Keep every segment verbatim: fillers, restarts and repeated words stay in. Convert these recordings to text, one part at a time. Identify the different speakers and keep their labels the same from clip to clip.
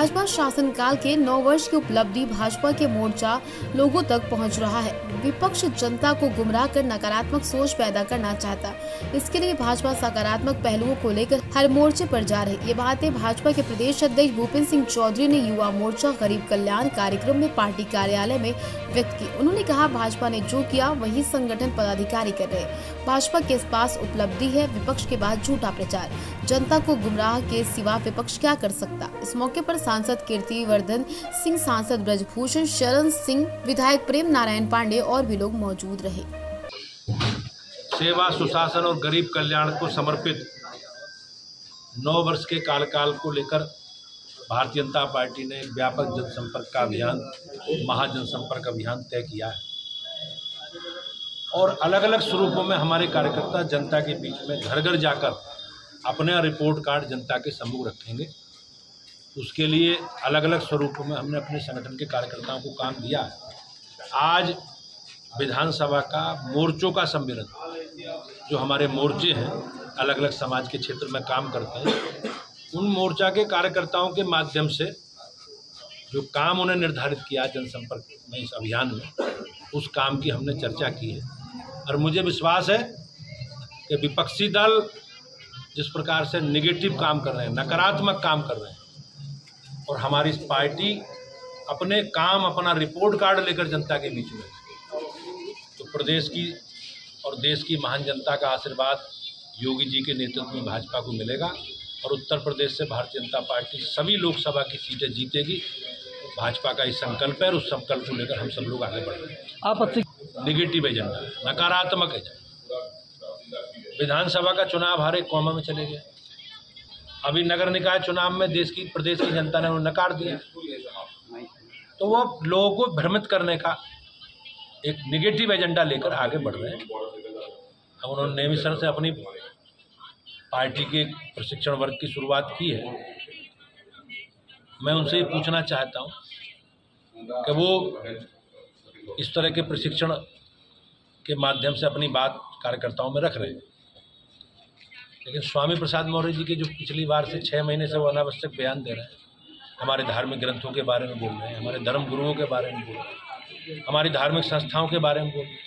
Speaker 1: भाजपा शासनकाल के नौ वर्ष की उपलब्धि भाजपा के मोर्चा लोगों तक पहुंच रहा है। विपक्ष जनता को गुमराह कर नकारात्मक सोच पैदा करना चाहता है। इसके लिए भाजपा सकारात्मक पहलुओं को लेकर हर मोर्चे पर जा रही। ये बातें भाजपा के प्रदेश अध्यक्ष भूपेंद्र सिंह चौधरी ने युवा मोर्चा गरीब कल्याण कार्यक्रम में पार्टी कार्यालय में व्यक्त की। उन्होंने कहा, भाजपा ने जो किया वही संगठन पदाधिकारी कर रहे। भाजपा के पास उपलब्धि है, विपक्ष के बाद झूठा प्रचार। जनता को गुमराह के सिवा विपक्ष क्या कर सकता। इस मौके पर सांसद कीर्तिवर्धन सिंह, सांसद ब्रजभूषण शरण सिंह, विधायक प्रेम नारायण पांडे और भी लोग मौजूद रहे।
Speaker 2: सेवा, सुशासन और गरीब कल्याण को समर्पित नौ वर्ष के कार्यकाल को लेकर भारतीय जनता पार्टी ने एक व्यापक जनसंपर्क का अभियान, महाजनसंपर्क अभियान तय किया है और अलग अलग स्वरूपों में हमारे कार्यकर्ता जनता के बीच में घर घर जाकर अपने रिपोर्ट कार्ड जनता के सम्मुख रखेंगे। उसके लिए अलग अलग स्वरूपों में हमने अपने संगठन के कार्यकर्ताओं को काम दिया है। आज विधानसभा का मोर्चों का सम्मेलन, जो हमारे मोर्चे हैं अलग अलग समाज के क्षेत्र में काम करते हैं, उन मोर्चा के कार्यकर्ताओं के माध्यम से जो काम उन्हें निर्धारित किया जनसंपर्क में इस अभियान में, उस काम की हमने चर्चा की है। और मुझे विश्वास है कि विपक्षी दल जिस प्रकार से नेगेटिव काम कर रहे हैं, नकारात्मक काम कर रहे हैं, और हमारी पार्टी अपने काम, अपना रिपोर्ट कार्ड लेकर जनता के बीच में, तो प्रदेश की और देश की महान जनता का आशीर्वाद योगी जी के नेतृत्व में भाजपा को मिलेगा और उत्तर प्रदेश से भारतीय जनता पार्टी सभी लोकसभा की सीटें जीतेगी। भाजपा का ये संकल्प है और उस संकल्प को लेकर हम सब लोग आगे बढ़ रहे हैं।
Speaker 3: आप
Speaker 2: निगेटिव एजेंडा, नकारात्मक एजेंडा। विधानसभा का चुनाव हारे कोमा में चले गए। अभी नगर निकाय चुनाव में देश की प्रदेश की जनता ने उन्हें नकार दिया, तो वो लोगों को भ्रमित करने का एक निगेटिव एजेंडा लेकर आगे बढ़ रहे हैं। अब उन्होंने नियमित से अपनी पार्टी के प्रशिक्षण वर्ग की शुरुआत की है। मैं उनसे ये पूछना चाहता हूँ कि वो इस तरह के प्रशिक्षण के माध्यम से अपनी बात कार्यकर्ताओं में रख रहे हैं, लेकिन स्वामी प्रसाद मौर्य जी के जो पिछली बार से छः महीने से वो अनावश्यक बयान दे रहे हैं, हमारे धार्मिक ग्रंथों के बारे में बोल रहे हैं, हमारे धर्म गुरुओं के बारे में बोल रहे हैं, हमारी धार्मिक संस्थाओं के बारे में बोल रहे हैं,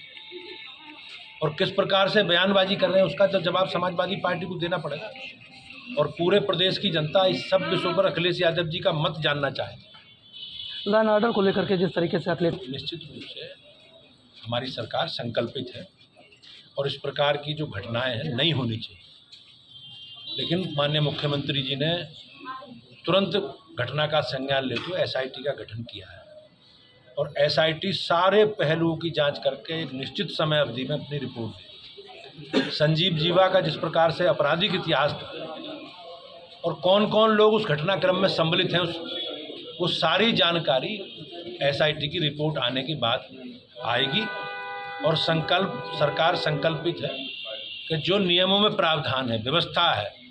Speaker 2: और किस प्रकार से बयानबाजी कर रहे हैं, उसका तो जवाब समाजवादी पार्टी को देना पड़ेगा। और पूरे प्रदेश की जनता इस सब विषयों पर अखिलेश यादव जी का मत जानना चाहे।
Speaker 3: लॉ एंड ऑर्डर को लेकर के जिस तरीके से अखिलेश,
Speaker 2: निश्चित रूप से हमारी सरकार संकल्पित है और इस प्रकार की जो घटनाएं हैं नहीं होनी चाहिए, लेकिन माननीय मुख्यमंत्री जी ने तुरंत घटना का संज्ञान लेते हुए एस आई टी का गठन किया है और एस आई टी सारे पहलुओं की जांच करके एक निश्चित समय अवधि में अपनी रिपोर्ट दी। संजीव जीवा का जिस प्रकार से आपराधिक इतिहास था और कौन कौन लोग उस घटनाक्रम में सम्मिलित हैं, उस वो सारी जानकारी एस आई टी की रिपोर्ट आने के बाद आएगी। और संकल्प सरकार संकल्पित है कि जो नियमों में प्रावधान है, व्यवस्था है,